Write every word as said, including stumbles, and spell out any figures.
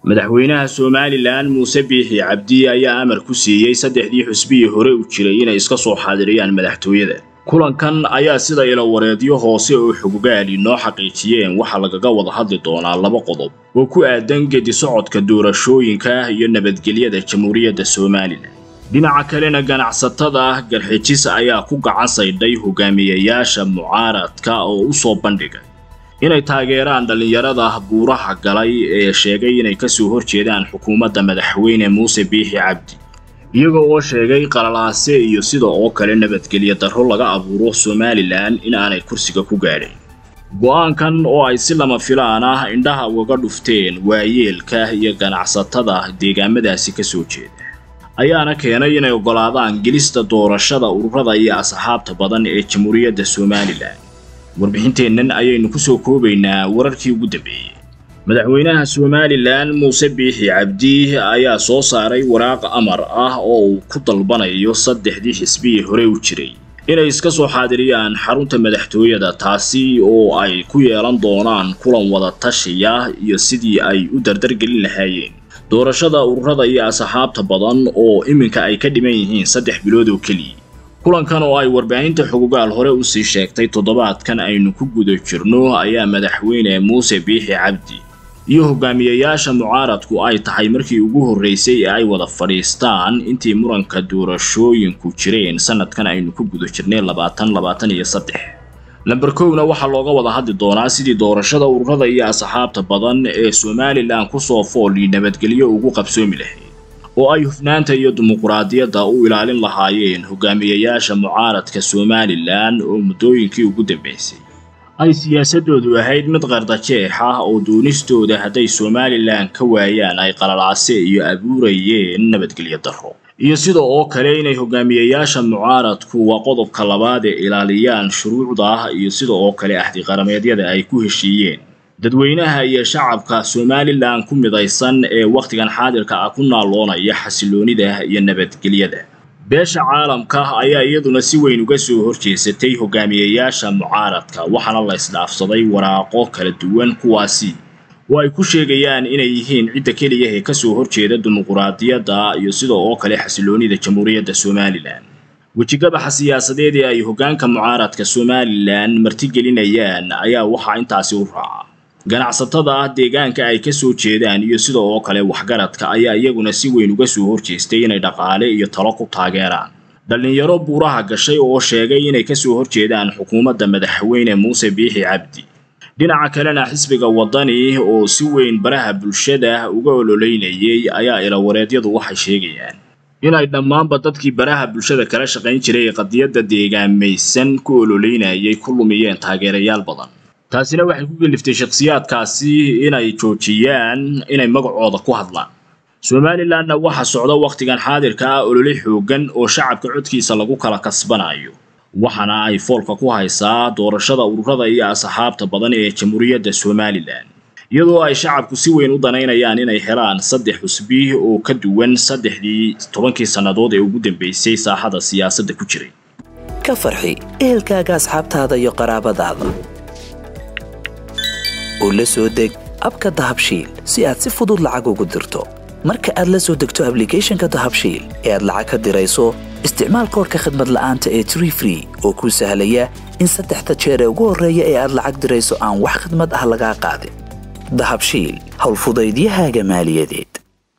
madaxweynaha Somaliland Muuse Biixi Cabdi ayaa amar ku siiyay saddexdii xusbi hore u jiray inay iska soo xaadiriyaan madaxtooyada. kulankan ayaa sida ila wareedyo hoose oo xuquuqaali noo xaqiijiyeen waxa lagaga wada hadli doonaa laba qodob oo ku aadan gedi socodka doorashooyinka iyo nabadgelyada Jamhuuriyadda Somaliland. dhinaca kalena ganacsatada garxijis ayaa ku gacan sayday hogaamiyayaasha mucaaradka oo u soo bandhigay inay taageeraan dhalinyarada buuraha galay ee sheegay inay ka soo horjeedaan xukuumadda madaxweyne Muuse Biixi Cabdi, iyagoo oo sheegay qalalaase iyo sidoo oo kale nabadgelyo darro laga abuuro Somaliland in aanay kursiga ku gaadhin. go'aankan oo ay si lama filaan ah indhaha uga dhufteen waayeelka iyo ganacsatada deegaamadaasi ka soo jeeda ayaana keenay inay ogolaadaan gelista doorashada ururada iyo asxaabta badan ee Jamhuuriyadda Somaliland. warbixinteennan ayaynu ku soo koobaynaa wararkii ugu dambeeyay. madaxweynaha Somaliland Muuse Biixi Cabdi ayaa soo saaray waraaq amar ah oo uu ku dalbanayo saddexdii xisbi hore u jiray inay iska soo xaadiriyaan xarunta madaxtooyada, taasi oo ay ku yeelan doonaan kulan wada tashiya iyo sidii ay u dardargelin lahaayeen doorashada ururada iyo asxaabta badan oo iminka ay ka dhiman yihiin saddex bilood oo kaliya. kulankan oo ay warbaahinta xuquuqaal hore u sii sheegtay toddobaadkan aynu ku guda jirno ayaa madaxweyne Muuse Biixi Cabdi iyo hogaamiyayaasha mucaaradku ay tahay markii ugu horeysay ee ay wada fadhiistaan intii muranka doorashooyinku jireen sanadkan aynu ku guda jirnay labaatan labaatan iyo saddex. lambar kowna waxaa looga wada hadli doonaa sidii doorashada ururada iyo asxaabta badan ee Somaliland ku soo fooli nabadgelyo ugu qabsoomi lahayd oo ay hufnaanta iyo dimuqraadiyadda u ilaalin lahaayeen hogaamiyayaasha mucaaradka Somaliland oo muddooyinkii ugu dambeysay ay siyaasadoodu ahayd mid qardajeex ah oo doonistooda hadday Somaliland ka waayaan ay qalalaase iyo abuurayeen nabadgelyo darro, iyo sidoo oo kale inay hogaamiyayaasha mucaaradku waa qodobka labaad ee ilaaliyaan shuruucda iyo sidoo oo kale ahdi qarameedyada ay ku heshiiyeen dadweynaha iyo shacabka Somaliland ku midaysan ee waqtigan xaadirka ah ku naaloonaya xasiloonida iyo nabadgelyada. beesha caalamka ayaa iyaduna si weyn uga soo horjeesatay hogaamiyayaasha mucaaradka, waxaana la isdhaafsaday waraaqo kala duwan kuwaasi oo ay ku sheegayaan inay yihiin cidda kaliya ee ka soo horjeeda dimuqraadiyadda iyo sidoo oo kale xasiloonida Jamhuuriyadda Somaliland. wejigabaxa siyaasadeed ee ay hogaanka mucaaradka Somaliland martigelinayaan ayaa waxa intaasi u raaca ganacsatada deegaanka ay ka soo jeedaan iyo sidoo oo kale waxgaradka ayaa iyaguna si weyn uga soo horjeestay inay dhaqaale iyo talo ku taageeraan dhalinyaro buuraha gashay oo sheegay inay ka soo horjeedaan xukuumadda madaxweyne Muuse Biixi Cabdi. dhinaca kalena xisbiga wadani oo si weyn baraha bulshada uga ololeynayay ayaa ila wareedyadu waxay sheegayaan inay dhammaanba dadkii baraha bulshada kala shaqayn jiray qadiyadda deegaamaysan ku ololeynayay ku lumiyeen taageerayaal badan. taasina waxay ku geliftay shakhsiyaadkaasi inay joojiyaan inay magacooda ku hadlaan. Somalilandna waxa socda waqtigan xaadirka ah olole xoogan oo shacabka codkiisa lagu kala kasbanayo, waxaana ay foolka ku haysaa doorashada ururada iyo asxaabta badan ee Jamhuuriyadda Somaliland, iyadoo ay shacabku si weyn u danaynayaan inay helaan saddex xusbi oo ka duwan saddexdii tobankii sannadood ee ugu dambeysay saaxada siyaasadda ku jiray. ka farxi ehelkaaga, asxaabtaada iyo qaraabadaada oo la soo deg abka Dahabshiil si aad si fudud lacag ugu dirto. marka aad la soo degto application-ka Dahabshiil ee aad lacag ka dirayso, isticmaal koodhka khidmad la'aanta ee Tree Free oo kuu sahlaya in saddexda jeer ee ugu horreeya ee aad lacag dirayso aan wax khidmad ah laga qaadin. Dahabshiil, hawl fudaydiyahaaga maaliyadeed.